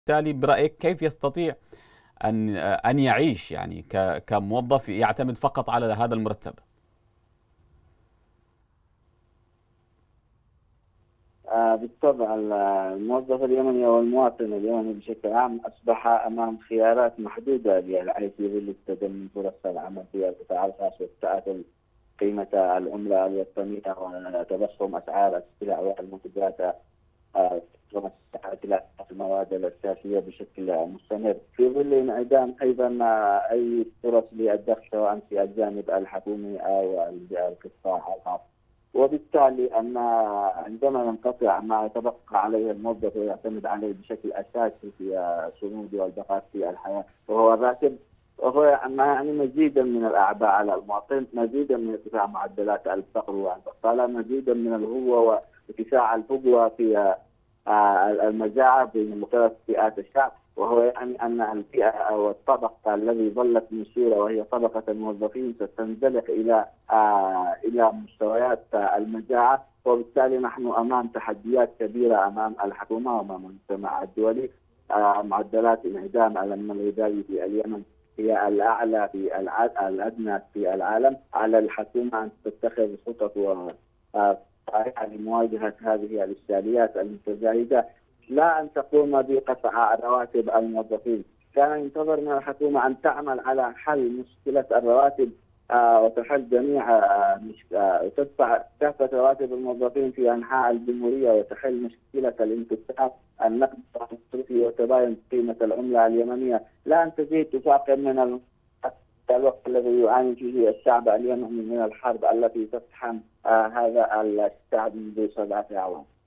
بالتالي برأيك كيف يستطيع أن يعيش يعني كموظف يعتمد فقط على هذا المرتب؟ بالطبع الموظف اليمني أو المواطن اليمني بشكل عام أصبح أمام خيارات محدودة للعيش في ظل التدني فرص العمل في القطاع الخاص وتعادل قيمة العملة الوطنية وتضخم أسعار السلع والمنتجات، تضخم أسعار المواد الأساسية بشكل مستمر في ظل انعدام أيضا أي فرص للدخل سواء في الجانب الحكومي أو القطاع الخاص. وبالتالي أن عندما ينقطع ما يتبقى عليه الموظف ويعتمد عليه بشكل أساسي في صمود والبقاء في الحياة وهو الراتب، وهو يعني مزيدا من الأعباء على المواطن، مزيدا من ارتفاع معدلات الفقر والبطالة، مزيدا من الهوة وارتفاع الفجوة في المجاعة بين مختلف فئات الشعب. وهو يعني أن الفئة أو الطبقة الذي ظلت مسيرة وهي طبقة الموظفين ستنزلق إلى مستويات المجاعة. وبالتالي نحن أمام تحديات كبيرة أمام الحكومة وأمام المجتمع الدولي. معدلات انعدام الأمن الغذائي في اليمن هي الأعلى في الأدنى في العالم. على الحكومة أن تتخذ خطط طريقة لمواجهة هذه الإشكاليات المتزايدة، لا أن تقوم بقطع رواتب الموظفين. كان ينتظر من الحكومة أن تعمل على حل مشكلة الرواتب، وتحل جميع وتدفع كافة رواتب الموظفين في أنحاء الجمهورية، وتحل مشكلة الانتفاع النقد المصرفي وتباين قيمة العملة اليمنية، لا أن تزيد تفاقم من الوقت الذي يعاني فيه الشعب اليمني من الحرب التي تطحن هذا الشعب منذ 7 أعوام.